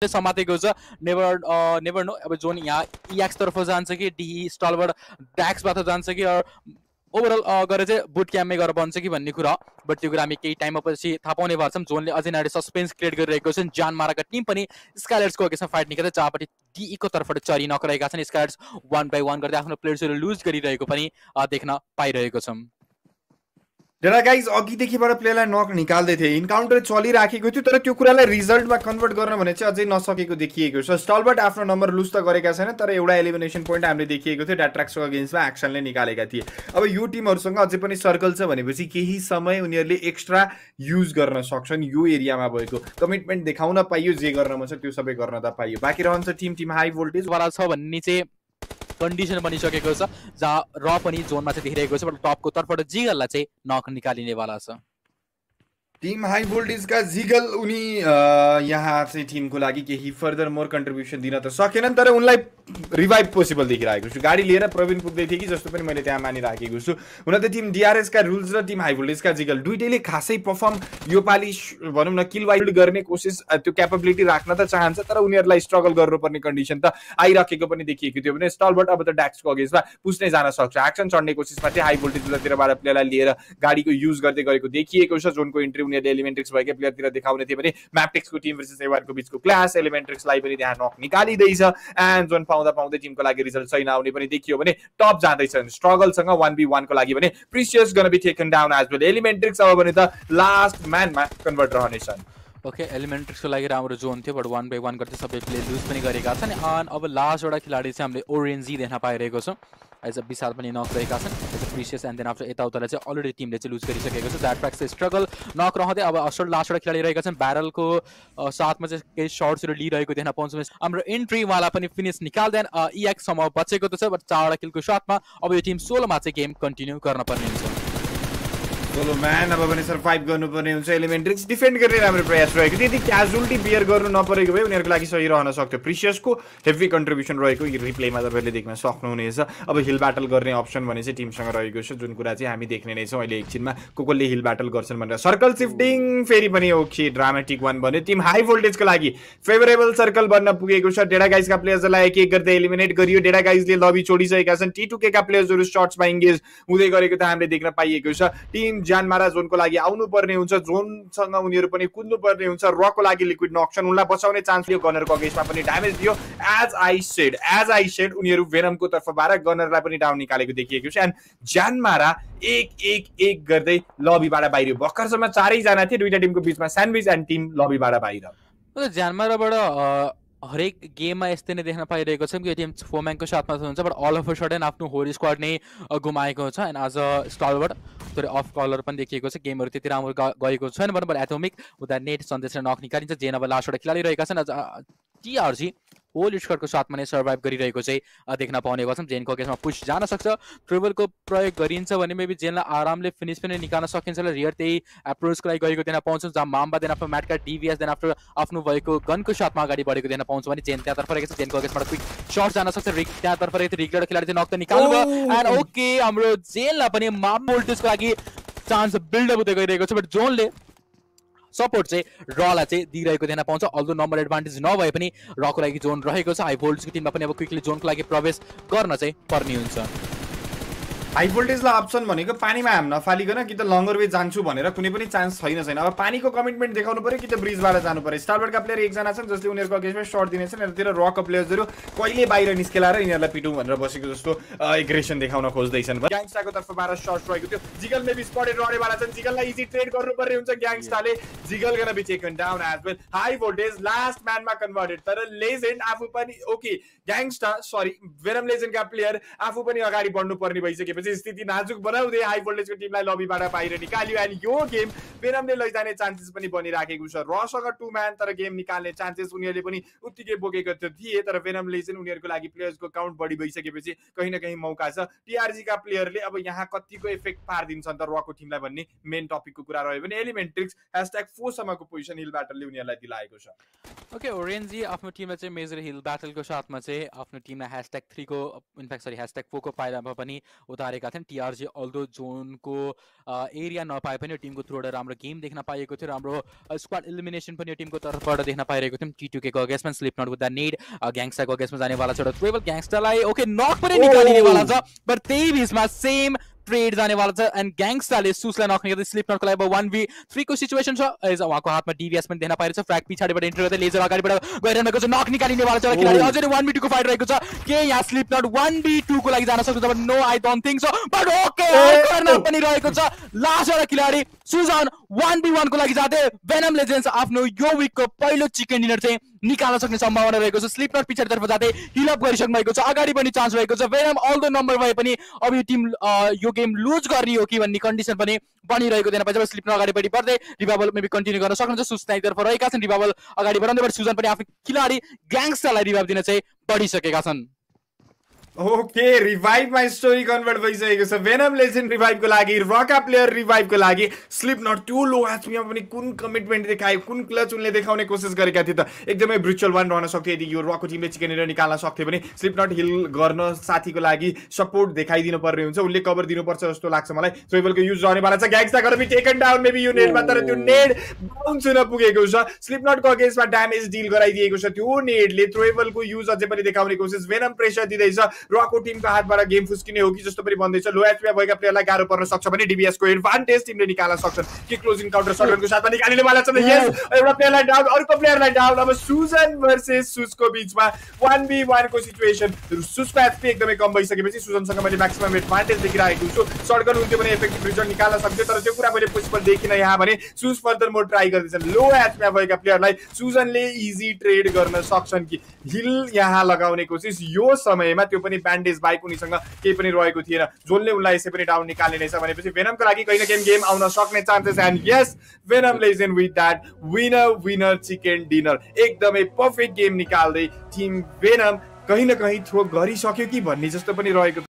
समातेको छ never know अब zone यहाँ EX तर्फ जान्छ कि डी स्टलबाट ड्याक्सबाट जान्छ कि ओभरअल गरेर चाहिँ बुट क्याम्पमै गएर बन्छ कि भन्ने कुरा बट त्यो कुरा हामी केही टाइममा पछि थाहा पाउने भएको छौँ जोनले अझै नाडी सस्पेन्स क्रिएट गरिरहेको छ जान माराका टिम पनि स्काइलेट्सको अगेन्स्टमा फाइट निकाल्छ जहाँपट्टि DE को तर्फबाट चरी नकरेका छन् स्काइलेट्स 1 by 1 गर्दै आफ्नो प्लेयर्सहरू लुज गरिरहेको पनि देख्न पाइरहेको छौँ जरा गाइज अघिदेखिबाट प्लेयरलाई नक निकाल्दै थिए इन्काउन्टर चलिराखेको थियो तर त्यो कुरालाई रिजल्टमा कन्भर्ट गर्न भने चाहिँ अझै नसकेको देखिएको छ स्टलबर्ट आफ्नो नम्बर लुज त गरेका छैन तर एउटा एलिमिनेसन पोइन्ट हामीले देखिएको थियो ड्याट्राक्सको अगेन्स्टमा एक्सनले निकालेका थिए अब यो टिमहरूसँग अझै पनि सर्कल छ भनेपछि केही समय उनीहरूले एक्स्ट्रा युज गर्न सक्छन् यो एरियामा भएको कमिटमेन्ट देखाउन पाइयो जे गर्न मन छ त्यो सबै गर्न त पाइयो बाँकी रहन्छ टिम हाई भोल्टेज वाला छ भन्ने चाहिँ कन्डिसन बनिसकेको छ जहाँ र पनि जोनमा चाहिँ देखिरहेको छ बट टपको तर्फबाट जिगललाई चाहिँ नक निकालिनेवाला छ टिम हाई भोल्टेजका जिगल उनी यहाँ चाहिँ टिमको लागि केही फर्दर मोर कन्ट्रिब्युसन दिन त सकेनन् तर उनलाई रिभाइभ पोसिबल देखिरहेको छु गाडी लिएर प्रवीण पुग्दै थियो कि जस्तो पनि मैले त्यहाँ मानिराखेको छु हुन त टिम DRS का रुल्स र टिम हाई भोल्टेजका जिगल दुईटैले खासै पर्फर्म योपालि भनौँ न किल वाइल्ड गर्ने कोसिस त्यो क्यापेबिलिटी राख्न त चाहन्छ तर उनीहरूलाई स्ट्रगल गर्नुपर्ने कन्डिसन त आइराखेको पनि देखिएको थियो भने स्टलबर्ट अब त ड्याक्सको अगेन्स्टमा पुस्नै जान सक्छ एक्सन चढ्ने कोसिसमा चाहिँ हाई भोल्टेजतिरबाट प्लेयरलाई लिएर गाडीको युज गर्दै गरेको देखिएको छ जोनको इन्ट्री उनीहरूले एलिमेन्ट्रिक्स भएकै प्लेयरतिर देखाउने थियो भने म्यापटेक्सको टिम भर्सेस एवारको बिचको क्लास एलिमेन्ट्रिक्सलाई पनि त्यहाँ नक निकालिँदैछ एन्ड जोन पाउँदै टिमको लागि रिजल्ट छैन आउने पनि देखियो भने टप जाँदैछन् स्ट्रगलसँग 1v1 को लागि भने precious gun be taken down as well एलिमेन्ट्रिक्स अब भने त लास्ट म्यानमा कन्भर्ट रहनेछन् ओके एलिमेन्ट्रिक्सको लागि राम्रो जोन थियो बट 1 by 1 गर्दै सबै प्ले लुज पनि गरेका छन् अनि अब लास्ट एउटा खेलाडी चाहिँ हामीले ओरेन्जी देख्न पाइरहेको छौँ एज अ विशाल पनि नक रहेका छन् as a precious and then after यताउतालाई चाहिँ अलरेडी टिमले चाहिँ लुज गरिसकेको छ द्याट ट्र्याक्स स्ट्रगल नक रहँदै अब लास्ट एउटा खेलाडी रहेका छन् ब्यारलको साथमा चाहिँ केही सर्ट्सहरू लिइरहेको देख्न पाउँछौँ हाम्रो इन्ट्रीवाला पनि फिनिस निकाल्दैन EX सम्म बचेको त छ बट 4वटा किलको साथमा अब यो टिम 16मा चाहिँ गेम कन्टिन्यू गर्न पर्ने हुन्छ सोलो म्यान अब पनि सर्भाइभ गर्नुपर्ने हुन्छ एलिमेन्ट्रिक्स डिफेन्ड गर्ने राम्रो प्रयास रहेको थियो यदि क्याजुअलिटी बियर गर्नु नपरेको भए उनीहरूको लागि सही रहन सक्थ्यो प्रिसियसको हेभी कन्ट्रिब्युसन रहेको रिप्लेमा तपाईँले देख्न सक्नुहुनेछ अब हिल ब्याटल गर्ने अप्सन भने चाहिँ टिमसँग रहेको छ जुन कुरा चाहिँ हामी देख्ने नै छौँ अहिले एकछिनमा कसले हिल ब्याटल गर्छन् भनेर सर्कल सिफ्टिङ फेरि पनि ओके ड्रामेटिक वान भन्यो टिम हाई भोल्टेजको लागि फेभरेबल सर्कल बन्न पुगेको छ डेडा गाइजका प्लेयर्सलाई एक गर्दै एलिमिनेट गरियो डेडा गाइजले लबी छोडिसकेका छन् T2K का प्लेयर्सहरू सर्ट्समा इङ्गेज हुँदै गरेको त हामीले देख्न पाइएको छ टिम जानमारा जोनको लागि आउनु पर्ने हुन्छ जोनसँग उनीहरू पनि कुद्नु पर्ने हुन्छ रको लागि लिक्विड नक्सन उनलाई बचाउने चान्स लियो गनरको अगेन्स्टमा पनि ड्यामेज दियो एज आई सेड उनीहरू भेनमको तर्फबाट गनरलाई पनि डाउन निकालेको देखिएको छ एन्ड जानमारा एक गर्दै लबीबाट बाहिर भर्खरसम्म 4 जना थिए दुईटा टिमको बीचमा स्यान्डविच एन्ड टिम लबीबाट बाहिर जानमाराबाट हरेक गेममा यस्तै नै देख्न पाइरहेको छ कि टिम फोम्याङको साथमा हुन्छ but all of a sudden आफ्नो होल स्क्वाड नै गुमाएको छ एन्ड आज स्टलबर्ट तर अफ कलर पनि देखिएको छ गेमहरू त्यति राम्रो गएको छैन बट एटोमिक उता नेट सन्देशले नक निकालिन्छ जेन अब लास्टवटा खेलाडी रहेका छन् TRG होल स्क्वाडको साथमा नै सर्भाइभ गरिरहेको चाहिँ देख्न पाउने गर्छौँ जेनको केसमा पुश जान सक्छ ट्रिबलको प्रयोग गरिन्छ भने मेबी जेनलाई आरामले फिनिस पनि निकाल्न सकिन्छ रियर त्यही एप्रोचको लागि गएको देख्न पाउँछौँ जहाँ माम्बा देन आफ्नो म्याटका DVS देन आफ्नो आफ्नो भएको गनको साथमा अगाडि बढेको देख्न पाउँछौँ भने जेन त्यहाँतर्फ रहेको छ जेनको केसबाट क्विक सर्ट जान सक्छ त्यहाँतर्फ रहेको रिगलेट खेलाडी चाहिँ नक त निकाल्नु एन्ड ओके हाम्रो जेनलाई पनि माम भोल्टेजको लागि चान्स बिल्डअप हुँदै गइरहेको छ बट जोनले सपोर्ट चाहिँ रलाई चाहिँ दिइरहेको देख्न पाउँछ अल्दो नम्बर एडभान्टेज नभए पनि रको लागि जोन रहेको छ हाई भोल्टेजको टिममा पनि अब क्विकली जोनको लागि प्रवेश गर्न चाहिँ पर्ने हुन्छ हाई भोल्टेजलाई अप्सन भनेको पानीमा हाम नफालिकन कि त लङ्गर वे जान्छु भनेर कुनै पनि चान्स छैन अब पानीको कमिटमेन्ट देखाउनु पर्यो कि त ब्रिजबाट जानु पर्यो स्टारबर्टका प्लेयर एकजना छन् जसले उनीहरूको अगेन्स्टमा सर्ट दिनेछन् यतातिर रकको प्लेयर्सहरू कहिले बाहिर निस्केला र यिनीहरूलाई पिटौँ भनेर बसेको जस्तो एग्रेसन देखाउन खोज्दैछन् ग्याङ्स्टाको तर्फबाट सर्ट रहेको थियो जिगल मेबी स्पटेड रडेबाट छन् जिगललाई इजी ट्रेड गर्नुपर्ने हुन्छ ग्याङ्स्टाले जिगल gun be taken down as well high voltage last म्यानमा कन्भर्टेड तर लेजेन्ड आफू पनि ओके ग्याङ्स्टा सरी वेनम लेजेन्डका प्लेयर आफू पनि अगाडि बढ्नु पर्ने भइसकेपछि स्थिति नाजुक बनाउँदै हाई भोल्टेजको टिमलाई लबीबाट बाहिर निकाल्यो एन्ड यो गेम वेनमले लैजाने चान्सेस पनि बनिराखेको छ रसँग 2 म्यान तर गेम निकाल्ने चान्सेस उनीहरूले पनि उत्तिकै बोकेको थिए तर वेनमले चाहिँ उनीहरूको लागि प्लेयर्सको काउन्ट बढी भइसकेपछि कहीँ न कहीँ मौका छ TRG का प्लेयरले अब यहाँ कतिको इफेक्ट पारिदिन्छन् त रको टिमलाई भन्ने मेन टपिकको कुरा रह्यो भने एलिमेन्ट्रिक्स #4 सम्मको पोजिसन हिल ब्याटलले उनीहरूलाई दिलाएको छ ओके ओरेन्जी आफ्नो टिमलाई चाहिँ मेजर हिल ब्याटलको साथमा चाहिँ आफ्नो टिमलाई #3 को इनफ्याक्ट सरी #4 को पाइलामा पनि उता पारेका थियन् टिआरजे अल्दो जोनको एरिया नपाए पनि यो टिमको थ्रुबाट राम्रो गेम देख्न पाइएको थियो राम्रो स्क्वाड एलिमिनेसन पनि यो टिमको तर्फबाट देख्न पाइरहेको थियौँ टी2 को अगेन्स्टमा स्लिप नट विथ द नेड ग्याङ्स्टाको अगेन्स्टमा जानेवाला छ र ट्रेबल ग्याङ्स्टालाई ओके नक पनि निकालिनेवाला छ बट त्यही बिचमा सेम ट्रेड जानेवाला छ एन्ड ग्याङ्स्टाले सुसलाई नक निकाल्दै स्लिप नटको लागि 1v3 को सिचुएसन छ उहाँको हातमा डिभिएस पनि देख्न पाइरहेको छ फ्र्याग पछाडिबाट इन्टर गर्दै लेजर अगाडिबाट गइरहेको छ नक निकालिनेवाला छ खेलाडी अझै 1v2 को फाइट रहेको छ के यहाँ स्लिप नट 1v2 को लागि जान सक्छ but no I don't think so but okay corner पनि रहेको छ लास्ट एउटा खेलाडी सुजन 1v1 को लागि जाँदै भेनम लेजेन्ड्स आफ्नो यो विकको पहिलो चिकन डिनर चाहिँ निकाल्न सक्ने सम्भावना रहेको छ स्लिप नट पछाडितर्फ जाँदै हिल अप गरिसक्नु भएको छ अगाडि पनि चान्स रहेको छ भेनम अल्दो नम्बर भए पनि अब यो टिम यो गेम लुज गर्ने हो कि भन्ने कन्डिसन पनि बनिरहेको देख्न पाइन्छ स्लिप नट अगाडिपट्टि बढ्दै रिभाइभल मेबी कन्टिन्यू गर्न सक्नुहुन्छ सुस्ताइतर्फ रहेका छन् रिभाइभल अगाडि बढाउँदै सुजन पनि आफ्नो खेलाडी ग्याङ्स्टारलाई रिभाइभ दिन चाहिँ बढिसकेका छन् ओके रिभाइभ मा स्टोरी कन्भर्ट भइसकेको छ भेनम लेजेन्ड रिभाइभको लागि रका प्लेयर रिभाइभको लागि स्लिप नट त्यो लो एचपीमा पनि कुन कमिटमेन्ट देखायो कुन क्लच उनले देखाउने कोसिस गरेका थिए त एकदमै ब्रुचल वान रहन सक्थ्यो यदि यो रको टिमले चिकन डिनर निकाल्न सक्थ्यो भने स्लिप नट हिल गर्न साथीको लागि सपोर्ट देखाइदिनु पर्ने हुन्छ उनले कभर दिनुपर्छ जस्तो लाग्छ मलाई ट्रेबलको युज रहनेवाला छ ग्याङ्स्टा गर्न बि टेकन डाउन मेबी यो नेडमा तर त्यो नेड बाउन्स हुन पुगेको छ स्लिप नटको अगेन्स्टमा ड्यामेज डिल गराइदिएको छ त्यो नेडले ट्रेबलको युज अझै पनि देखाउने कोसिस भेनम प्रेसर दिँदैछ रको टिमको हातबाट गेम फुस्किने हो कि जस्तो पनि भन्दैछ लो एचपीमा भएका प्लेयरलाई गाह्रो पर्न सक्छ भने डिबिएसको एडभान्टेज टिमले निकाल्न सक्छन् के क्लोजिङ काउन्टर शटगनको साथमा निकालिनेवाला छ यस एउटा प्लेयरलाई डाउन अर्को प्लेयरलाई डाउन अब सुजन भर्सेस सुजको बीचमा 1v1 को सिचुएसन सुजको एचपी एकदमै कम भइसकेपछि सुजनसँग मैले म्याक्सिमम एडभान्टेज देखिरहेको छु शटगन हुन्थ्यो भने इफेक्टिभ रिजल्ट निकाल्न सक्थ्यो तर त्यो कुरा मैले पोसिबल देखिन यहाँ भने सुज फर्दर मोर ट्राई गर्दैछन् लो एचपीमा भएका प्लेयरलाई सुजनले इजी ट्रेड गर्न सक्छन् कि हिल यहाँ लगाउने कोसिस यो समयमा त्यो पनि ब्यान्डेज बाइक उनीसँग केही पनि रहेको थिएन जोनले उनलाई यसै पनि डाउन निकाल्ने रहेछ भनेपछि भेनमको लागि कहीँ न कहीँ गेम आउन सक्ने चान्सेस एन्ड यस Venom legend with that winner chicken dinner एकदमै पर्फेक्ट गेम निकाल्दै टिम भेनम कहीँ न कहीँ थ्रो गरिसक्यो कि भन्ने जस्तो पनि रहेको